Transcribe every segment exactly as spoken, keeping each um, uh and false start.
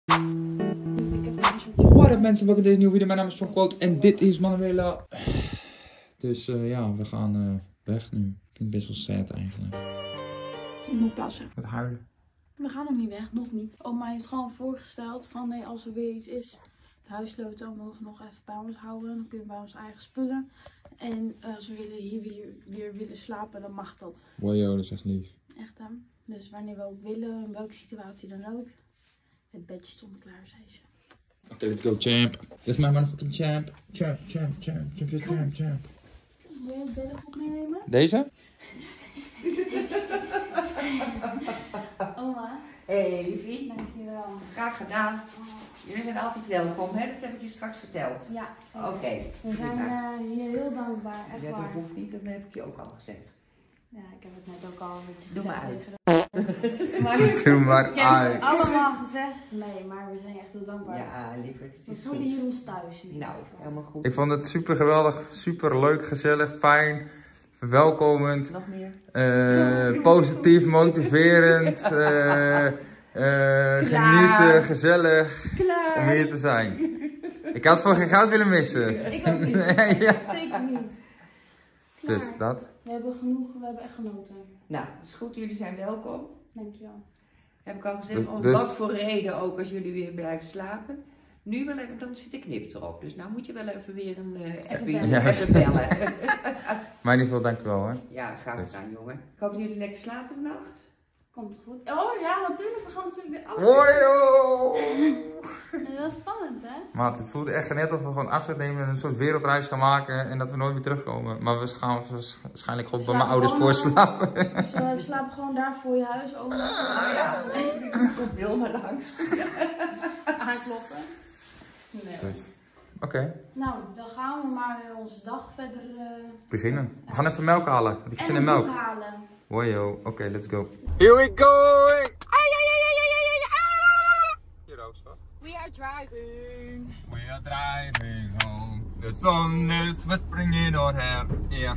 What up mensen, welkom bij deze nieuwe video. Mijn naam is John Quote en dit is Manuela. Dus uh, ja, we gaan uh, weg nu. Ik vind het best wel sad eigenlijk. Ik moet plassen. Met huilen. We gaan nog niet weg, nog niet. Oma heeft gewoon voorgesteld van nee, als er weer iets is, de huissloten mogen we nog even bij ons houden. Dan kunnen we bij onze eigen spullen. En uh, als we willen, hier weer, weer willen slapen, dan mag dat. Wow, dat is echt lief. Echt hè. Dus wanneer we ook willen, in welke situatie dan ook. Het bedje stond klaar, zei ze. Oké, okay, let's go champ. Dit is mijn motherfucking champ. Champ, champ, champ, champ, champ, champ, champ. Wil je het bedden goed meenemen? Deze? Oma. Hey liefie. Dankjewel. Graag gedaan. Jullie zijn altijd welkom, hè? Dat heb ik je straks verteld. Ja, Oké. Okay. We zijn uh, hier heel dankbaar, echt ja, dat waar. hoeft niet, dat heb ik je ook al gezegd. Ja, ik heb het net ook al een beetje Doe gezegd. maar uit. Maar, Doe maar ik heb uit. het allemaal gezegd. Nee, maar we zijn echt heel dankbaar. Ja, lieverd, het We is voelen goed. hier ons thuis. Nou, helemaal goed. Ik vond het super geweldig, super leuk, gezellig, fijn, verwelkomend, Nog meer? uh, positief, motiverend, uh, uh, genieten, gezellig Klaar. om hier te zijn. Ik had voor geen goud willen missen. Ik ook niet. Nee, ja. Zeker niet. Klaar. Dus dat. We hebben genoeg, we hebben echt genoten. Nou, is goed, jullie zijn welkom. Dankjewel. Heb ik al gezegd, om Dus- wat voor reden ook als jullie weer blijven slapen. Nu wel even, dan zit de knip erop. Dus nou moet je wel even weer een uh, Even appie- bellen. Ja. even bellen. Maar in ieder geval dankjewel hè. Ja, graag Dus- gedaan jongen. Ik hoop dat jullie lekker slapen vannacht. Komt goed. Oh ja, natuurlijk. We gaan natuurlijk weer af. Hoi joh! Ja, dat is spannend hè? Maat, het voelt echt net of we gewoon afscheid nemen en een soort wereldreis gaan maken en dat we nooit meer terugkomen. Maar we gaan waarschijnlijk gewoon bij mijn ouders voorslapen. Dus uh, we slapen gewoon daar voor je huis. Oma. Oh ja, ik kom veel maar langs. Aankloppen. Nee. Dus. Oké, okay. Nou, dan gaan we maar onze dag verder uh, beginnen. We gaan even melk halen. Ik en zin in een melk. boek halen. Hoi joh, oké, okay, let's go. Here we going! Je roos vast. We are driving. We are driving home. The sun is whispering in our hair. Yeah.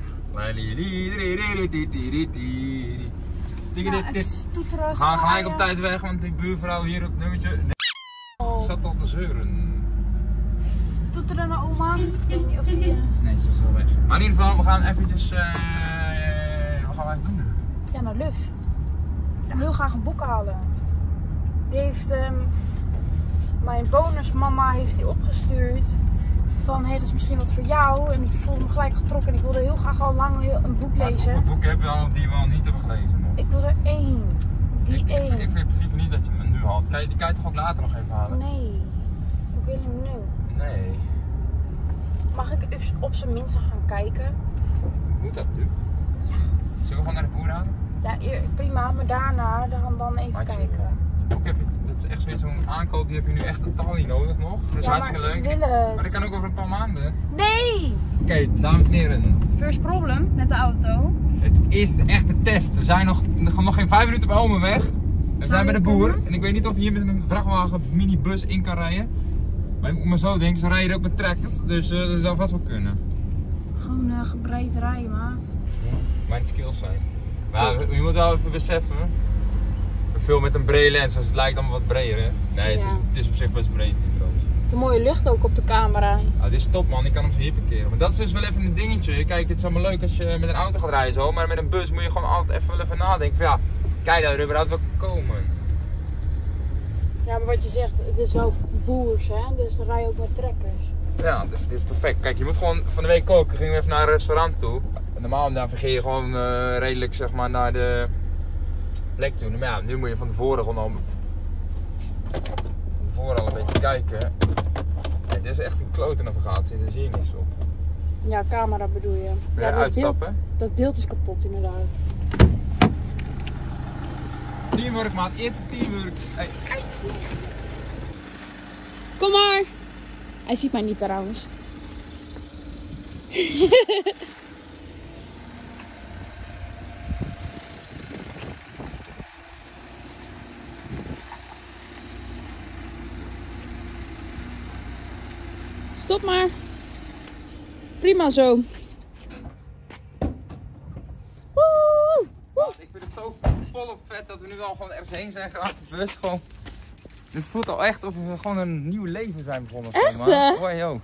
We gaan gelijk op tijd weg, want die buurvrouw hier op nummertje nee, zat al te zeuren. Toeteren naar oma. Ik weet niet of die... Uh... Nee, ze is wel weg. Maar in ieder geval, we gaan eventjes... Uh, wat gaan wij doen nu? Ja, naar Luf. Ik wil heel graag een boek halen. Die heeft... Um, mijn bonusmama heeft die opgestuurd. Van, hé, hey, dat is misschien wat voor jou. En ik voelde me gelijk getrokken. En ik wilde heel graag al lang heel, een boek lezen. Hoeveel boeken heb je al die we al niet hebben gelezen nog? Ik wil er één. Die ik, één. Ik, ik vind het liever niet dat je hem nu haalt. Kan je, die kan je toch ook later nog even halen? Nee. Ik wil hem nu. Nee. Mag ik op, op zijn minst gaan kijken? Moet dat nu? Ja. Zullen we gewoon naar de boer halen? Ja, eer, prima. Maar daarna dan, dan even Maatje, kijken. Boek heb je, dat is echt weer zo'n aankoop, die heb je nu echt totaal niet nodig nog. Dat is Ja, hartstikke maar leuk. ik wil het. Maar dat kan ook over een paar maanden. Nee! Oké, okay, dames en heren. First problem met de auto. Het is de echte test. We zijn nog, nog geen vijf minuten bij oma weg. We zijn bij de boer. En ik weet niet of je hier met een vrachtwagen minibus in kan rijden. Maar ik moet maar zo denken, ze rijden ook met trekkers. Dus uh, dat zou vast wel kunnen. Gewoon uh, gebreid rijden, maat. Mijn skills zijn. Maar je moet wel even beseffen. We filmen met een brede lens, dus het lijkt allemaal wat breder. Hè? Nee, het, Ja. is, het is op zich best breed. De mooie lucht ook op de camera. Nou, dit is top man, ik kan hem zo hier parkeren. Maar dat is dus wel even een dingetje. Kijk, het is allemaal leuk als je met een auto gaat rijden zo. Maar met een bus moet je gewoon altijd even wel even nadenken. Van, ja, kijk daar überhaupt wel komen. Ja, maar wat je zegt, het is wel boers, hè? Dus dan rij je ook met trekkers. Ja, dus dit is perfect. Kijk, je moet gewoon van de week koken. Gingen we even naar een restaurant toe. Normaal navigeer je gewoon uh, redelijk zeg maar naar de plek toe. Maar ja, nu moet je van tevoren gewoon al, van tevoren al een beetje kijken. Ja, dit is echt een klote navigatie, daar zie je niks op. Ja, camera bedoel je. Wil Ja, je dat uitstappen? beeld, dat beeld is kapot inderdaad. Teamwork maat, eerste teamwork. Hey. Kom maar! Hij ziet mij niet trouwens. Stop maar. Prima zo. Woe! Ik vind het zo volop vet dat we nu al gewoon ergens heen zijn gegaan. De bus gewoon Dit voelt al echt of we gewoon een nieuw leven zijn begonnen. Echt? Maar. Oh, yo.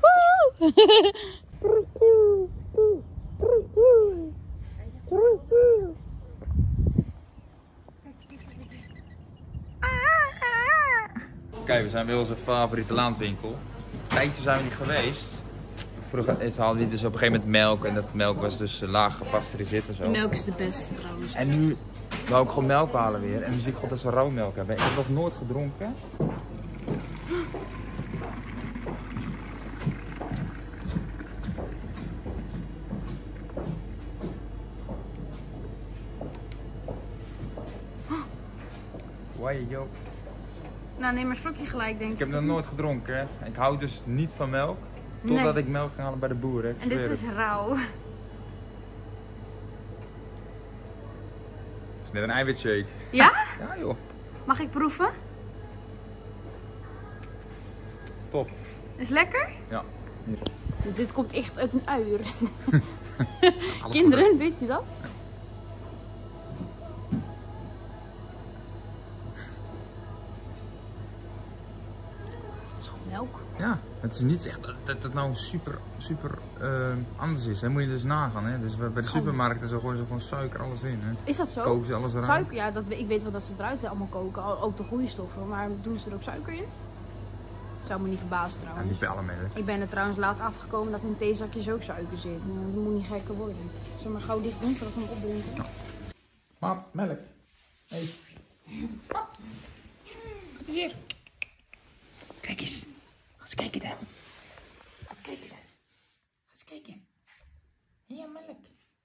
Kijk, we zijn bij onze favoriete landwinkel. Een tijdje zijn we niet geweest. Vroeger hadden we dus op een gegeven moment melk en dat melk was dus laag gepasteuriseerd en zo. De melk is de beste trouwens. En nu wou ik gewoon melk halen weer. En dan zie ik god dat ze rauw melk hebben. Ik heb nog nooit gedronken. Why yo? Nou, neem maar een slokje gelijk, denk ik. Ik heb nog nooit gedronken. Hè. Ik hou dus niet van melk. Totdat Nee. ik melk ga halen bij de boer. Hè. Ik En dit zweer is het. rauw. Het is net een eiwitshake. Ja? Ja joh. Mag ik proeven? Top. Is lekker? Ja. Hier. Dus dit komt echt uit een uier. Alles Kinderen, goed. weet je dat? Het is gewoon melk. Ja, het is niet echt dat het nou super, super uh, anders is. Hè. Moet je dus nagaan. Hè. Dus bij de supermarkten zo gooien ze gewoon suiker alles in. Hè. Is dat zo? Koken ze alles eruit. Suiker, ja, dat, ik weet wel dat ze het eruit allemaal koken, al- ook de goede stoffen, maar doen ze er ook suiker in? Zou me niet verbazen Ja, trouwens. niet bij alle melk. Ik ben er trouwens laat achtergekomen dat in theezakjes ook suiker zit. En dat moet niet gekker worden. Zullen we maar gauw dicht doen voordat we hem opdrinken? Ja. Maat, melk. Hey. Hier. Kijk eens. Ga eens kijken dan. Ga eens kijken dan. Ga eens kijken. Ja, melk.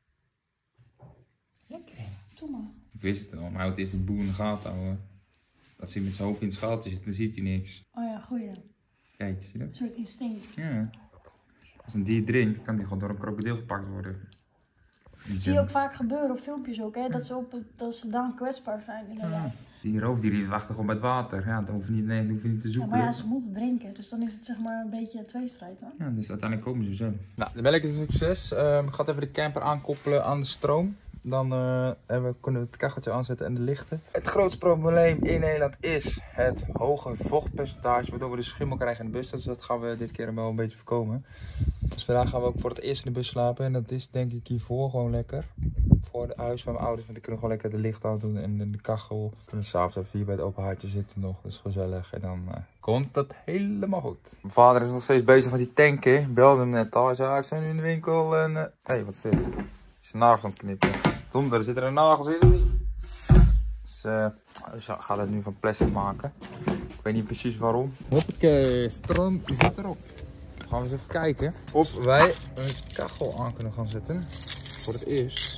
Lekker hè? Doe maar. Ik wist het al, maar hij houdt eerst de boer in de gaten houden. Als hij met zijn hoofd in het schaaltje zit, dan ziet hij niks. Oh ja, goeie. Kijk, zie je dat? Een soort instinct. Ja. Als een dier drinkt, dan kan die gewoon door een krokodil gepakt worden. Dat zie je ook vaak gebeuren op filmpjes ook, hè? Dat ze, op, dat ze dan kwetsbaar zijn inderdaad. Die roofdieren die wachten gewoon bij het water. Ja, dan hoef je niet, nee, dan hoef je niet te Ja, zoeken. maar ja, ze moeten drinken, dus dan is het zeg maar een beetje een tweestrijd hoor. Ja, dus uiteindelijk komen ze zo. Nou, de melk is een succes. Uh, ik ga even de camper aankoppelen aan de stroom. Dan uh, we kunnen we het kacheltje aanzetten en de lichten. Het grootste probleem in Nederland is het hoge vochtpercentage, waardoor we de schimmel krijgen in de bus. Dus dat gaan we dit keer wel een beetje voorkomen. Dus vandaag gaan we ook voor het eerst in de bus slapen. En dat is denk ik hiervoor gewoon lekker. Voor het huis van mijn ouders, want ik kunnen gewoon lekker de licht aan doen en de kachel. We kunnen s'avonds even hier bij het open haartje zitten nog, dat is gezellig. En dan uh, komt dat helemaal goed. Mijn vader is nog steeds bezig met die tanken. Ik belde hem net al. Hij zei, ah, ik sta nu in de winkel en... Hé, uh... hey, wat is dit? Is een nagel aan het knippen. Donder, er zitten er nagels in of niet? Dus, uh, dus ja, ga dat nu van plastic maken. Ik weet niet precies waarom. Hoppakee, stroom zit erop. Dan gaan we eens even kijken of wij een kachel aan kunnen gaan zetten. Voor het eerst.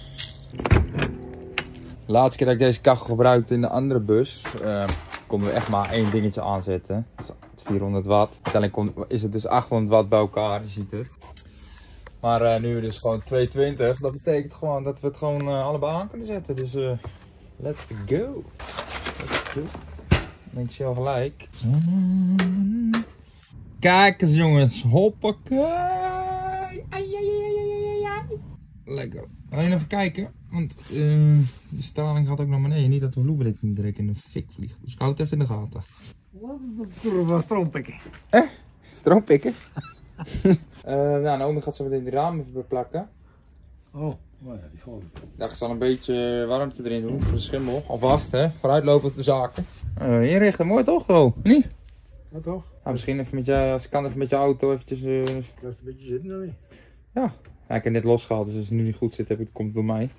De laatste keer dat ik deze kachel gebruikte in de andere bus, uh, konden we echt maar één dingetje aanzetten. Dus vierhonderd watt. Uiteindelijk is het dus achthonderd watt bij elkaar, je ziet het. Maar uh, nu dus gewoon tweehonderdtwintig, dat betekent gewoon dat we het gewoon uh, allebei aan kunnen zetten. Dus uh, let's go. Let's go. En ik zie al gelijk. Kijk eens jongens, hoppakee. Ai, ai, ai, ai, ai. Lekker. Alleen even kijken, want uh, de straling gaat ook naar beneden. Niet dat de vloerbedekking niet direct in de fik vliegt. Dus ik hou het even in de gaten. Wat is dat voor van stroompikken? Eh? Stroompikken? uh, nou, Naomi gaat zo meteen de ramen even beplakken. Oh, oh ja, die valt. Daar ga ik dan een beetje warmte erin doen voor de schimmel. Alvast, hè? Vooruitlopend de zaken. Uh, inrichten, mooi toch? Oh, niet? Ja toch? Nou, misschien even met je, als ik kan even met je auto eventjes... Uh... Blijft een beetje zitten of niet? Ja. ja, ik heb net losgehaald, dus als het nu niet goed zit, heb ik, komt het door mij.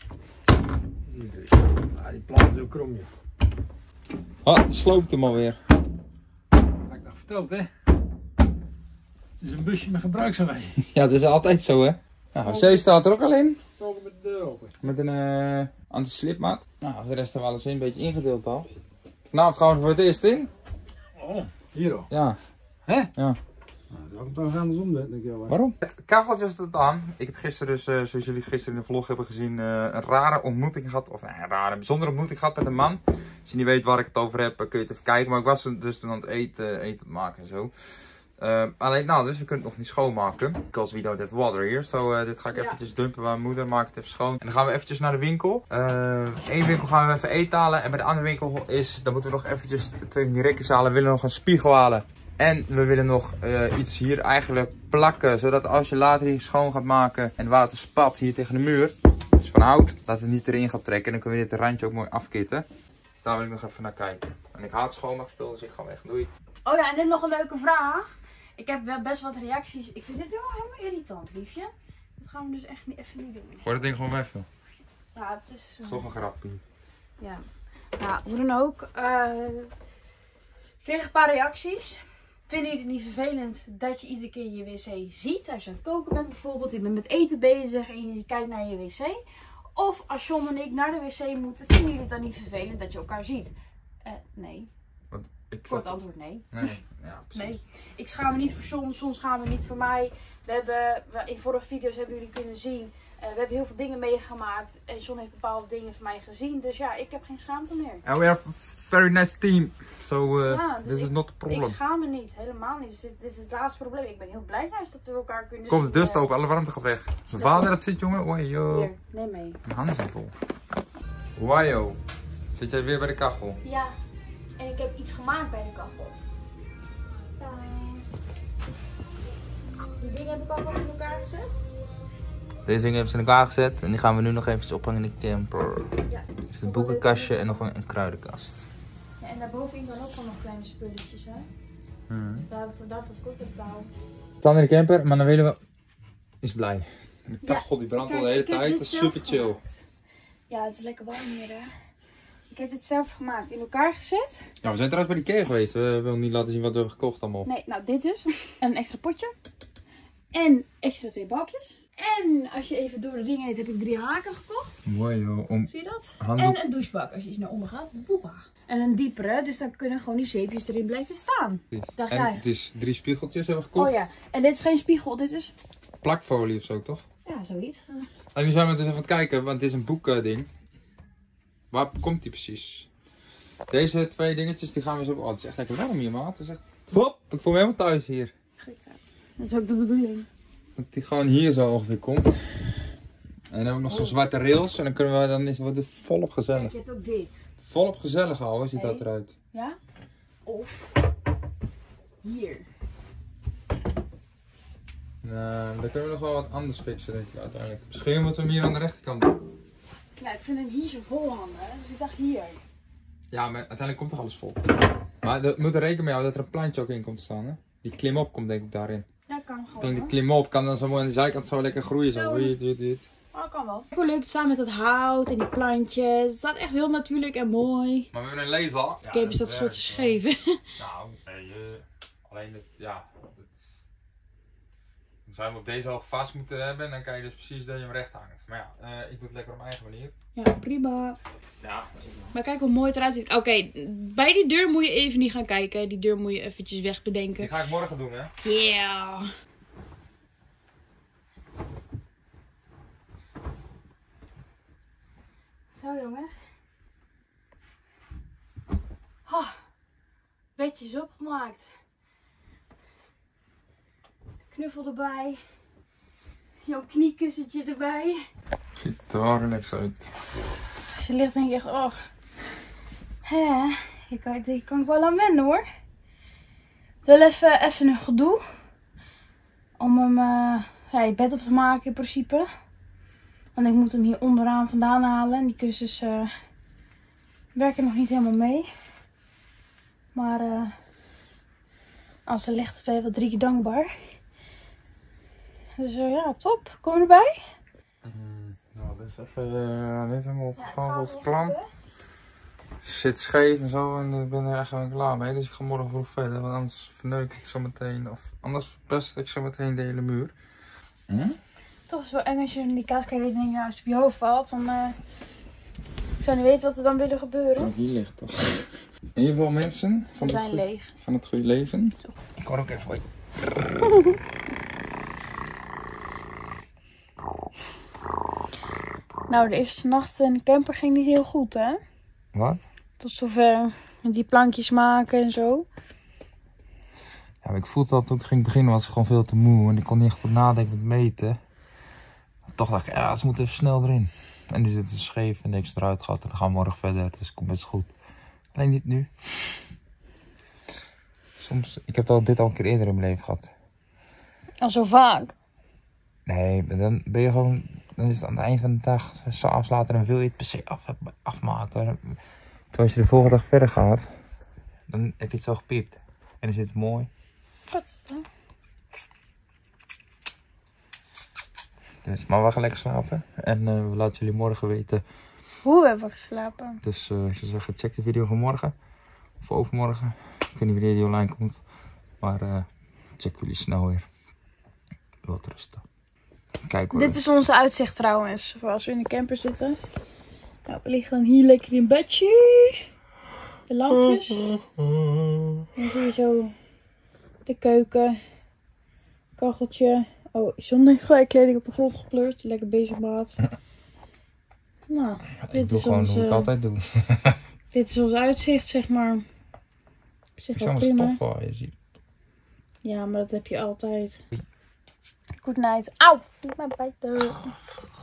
Ah, die plaat is ook krom, ja. Ah, sloopt hem alweer. Had ik nog verteld, hè? Het is een busje met gebruiksaanwijzing. Ja, dat is altijd zo, hè? Nou, C staat er ook al in. Ook met de deur open. Met een uh, anti-slipmaat. Nou, de rest hebben we alles in, een beetje ingedeeld al. Vanavond gaan we er voor het eerst in. Oh, hier ook. Ja. Hè? Ja. Nou, zou ik het dan andersom doen, denk ik wel. Waarom? Het kacheltje staat aan. Ik heb gisteren dus, uh, zoals jullie gisteren in de vlog hebben gezien, uh, een rare ontmoeting gehad. Of nou, een rare, een bijzondere ontmoeting gehad met een man. Als je niet weet waar ik het over heb, kun je het even kijken. Maar ik was dus toen aan het eten, eten aan het maken en zo. Uh, alleen, nou, dus we kunnen het nog niet schoonmaken. Because we don't have water here. So, uh, dit ga ik Ja. eventjes dumpen bij mijn moeder. Maak het even schoon. En dan gaan we eventjes naar de winkel. Eén uh, winkel gaan we even eten halen. En bij de andere winkel is, dan moeten we nog eventjes twee van die rekkers halen. We willen nog een spiegel halen. En we willen nog uh, iets hier eigenlijk plakken. Zodat als je later hier schoon gaat maken en water spat hier tegen de muur. Dus van hout. Dat het niet erin gaat trekken. En dan kunnen we dit randje ook mooi afkitten. Dus daar wil ik nog even naar kijken. En ik haat schoonmaakspul, dus ik ga weg. Doei. Oh ja, en dit nog een leuke vraag. Ik heb wel best wat reacties. Ik vind dit wel helemaal irritant, liefje. Dat gaan we dus echt niet, even niet doen. Gooi dat ding gewoon weg, joh. Ja, het is... Dat is toch een grapje. Ja. Nou, hoe dan ook. Uh, ik kreeg een paar reacties. Vinden jullie het niet vervelend dat je iedere keer je wc ziet? Als je aan het koken bent bijvoorbeeld, je bent met eten bezig en je kijkt naar je wc. Of als John en ik naar de wc moeten, vinden jullie het dan niet vervelend dat je elkaar ziet? Uh, nee. Want ik Kort zat... antwoord nee. Nee, ja, precies. Nee. Ik schaam me niet voor John, John schaam me niet voor mij. We hebben, we, in vorige video's hebben jullie kunnen zien, uh, we hebben heel veel dingen meegemaakt. En John heeft bepaalde dingen van mij gezien. Dus ja, ik heb geen schaamte meer. And we have a very nice team. So, uh, Ja, dus this is ik- not a problem. Ik schaam me niet, helemaal niet. Dus dit, dit is het laatste probleem. Ik ben heel blij juist dat we elkaar kunnen Komt zien. de dust eh, open, alle warmte gaat weg. Zijn Dat vader wel. dat zit, jongen. Oei, yo. Hier, neem mee. Mijn handen zijn vol. Wajo. Zit jij weer bij de kachel? Ja, en ik heb iets gemaakt bij de kachel. Die dingen heb ik alvast in elkaar gezet. Deze dingen hebben ze in elkaar gezet en die gaan we nu nog eventjes ophangen in de camper. Ja. Dus het boekenkastje en nog een, een kruidenkast. Ja, en daarbovenin dan ook wel nog kleine spulletjes, hè. Hmm. Daarvoor, daarvoor kort het touw. We staan in de camper, maar dan willen we... Is blij. De Ja, kachel die brandt al Kijk, de hele ik heb tijd. dit Dat is zelf super chill. gemaakt. Ja, het is lekker warm hier, hè. Ik heb dit zelf gemaakt. In elkaar gezet. Ja, we zijn trouwens bij de Ikea geweest. We willen niet laten zien wat we hebben gekocht allemaal. Nee, nou dit dus. En een extra potje. En extra twee balkjes. En als je even door de dingen heet, heb ik drie haken gekocht. Mooi joh. Om... Zie je dat? Handdoek. En een douchebak als je iets naar onder gaat. Woepa. En een diepere, dus dan kunnen gewoon die zeepjes erin blijven staan. Dag En jij. het is drie spiegeltjes hebben we gekocht. Oh ja, en dit is geen spiegel, dit is... Plakfolie of zo, toch? Ja, zoiets. En nu zijn we dus even aan het kijken, want het is een boekding. Waar komt die precies? Deze twee dingetjes die gaan we zo... Oh, het is echt lekker warm hier, maat. Het is echt... Hop, ik voel me helemaal thuis hier. Goed zo. Dat is ook de bedoeling. Dat die gewoon hier zo ongeveer komt. En dan hebben we nog zo'n zwarte rails en dan kunnen we, dan is, wordt het volop Kijk, gezellig. je hebt ook dit. Volop gezellig al, ziet dat Hey. eruit. Ja? Of... Hier. Nou, dan kunnen we nog wel wat anders fixen, denk ik uiteindelijk. Misschien moeten we hem hier aan de rechterkant doen. Ja, ik vind hem hier zo vol hangen, dus ik dacht hier. Ja, maar uiteindelijk komt toch alles vol. Maar we moeten rekening mee houden dat er een plantje ook in komt te staan, hè? Die klimop komt denk ik daarin. Ja, kan gewoon. Dan die hoor. klimop kan dan zo mooi aan de zijkant zo lekker groeien. Zo. Ja, Weet je, weet je, weet je. Oh, dat kan wel. Hoe leuk het staat met dat hout en die plantjes. Het staat echt heel natuurlijk en mooi. Maar we hebben een laser. Ik heb eens dat schotje scheven. Nou, nee, uh, alleen het, ja, het, dan zou je hem op deze hoog vast moeten hebben en dan kan je dus precies dat je hem recht hangt. Maar ja, uh, ik doe het lekker op mijn eigen manier. Ja, prima. Ja, Maar kijk hoe mooi het eruit ziet. Oké, bij die deur moet je even niet gaan kijken. Die deur moet je eventjes die wegbedenken. ga ik morgen doen, hè. Yeah. Zo jongens. Oh, bedjes opgemaakt. Knuffel erbij. Jouw kniekussentje erbij. Ziet er wel relaxed uit. Als je ligt denk je echt, oh. Hè, hier kan, hier kan ik wel aan wennen hoor. Het is wel even, even een gedoe. Om hem uh, ja, je bed op te maken in principe. Want ik moet hem hier onderaan vandaan halen. En die kussens uh, werken nog niet helemaal mee. Maar uh, als ze ligt ben je wel drie keer dankbaar. Dus uh, ja, top. Kom je erbij? Mm, nou, dit is even uh, niet helemaal Ja, gegaan het volgens gaat plan. lichten. Zit scheef en zo en ik ben er echt gewoon klaar mee. Dus ik ga morgen vroeg verder, want anders verneuk ik zo meteen. Of anders verpest ik zo meteen de hele muur. Hm? Toch is het wel eng als je in die kaaskleding denk je, als het op je hoofd valt. Dan uh, ik zou niet weten wat er dan willen gebeuren. Oh, hier ligt toch. In ieder geval mensen van, Ze het zijn goeie- leeg. van het goede leven. Ik hoor ook even. Nou, de eerste nacht in de camper ging niet heel goed, hè? Wat? Tot zover die plankjes maken en zo. Ja, ik voelde dat toen ik ging beginnen was ik gewoon veel te moe. En ik kon niet echt goed nadenken met meten. Toch dacht ik, ja, ze moeten even snel erin. En nu zit het scheef en niks eruit gehad. En dan gaan we morgen verder. Dus het komt best goed. Alleen niet nu. Soms, ik heb al, dit al een keer eerder in mijn leven gehad. Al zo vaak. Nee, maar dan ben je gewoon... Dan is het aan het eind van de dag, s'avonds later, dan wil je het per se af, afmaken. Terwijl als je de volgende dag verder gaat, dan heb je het zo gepiept. En dan zit het mooi. Wat is het dan? Dus, maar we gaan lekker slapen. En uh, we laten jullie morgen weten. Hoe hebben we geslapen? Dus uh, ik zou zeggen, check de video van morgen. Of overmorgen. Ik weet niet wanneer die online komt. Maar uh, check jullie snel weer. Wat rusten. Kijk hoor. Dit is onze uitzicht trouwens. Voor als we in de camper zitten. Nou, we liggen dan hier lekker in bedje. De lampjes. En dan zie je zo de keuken. Kacheltje. Oh, John heeft gelijk kleding op de grond gepleurd. Lekker bezig, maat. Nou, ik dit doe is gewoon onze, hoe ik altijd doe. dit is ons uitzicht, zeg maar. Op zich Ik wel zou prima. stof voor je ziet. Ja, maar dat heb je altijd. Good night. Auw, doe maar bijten.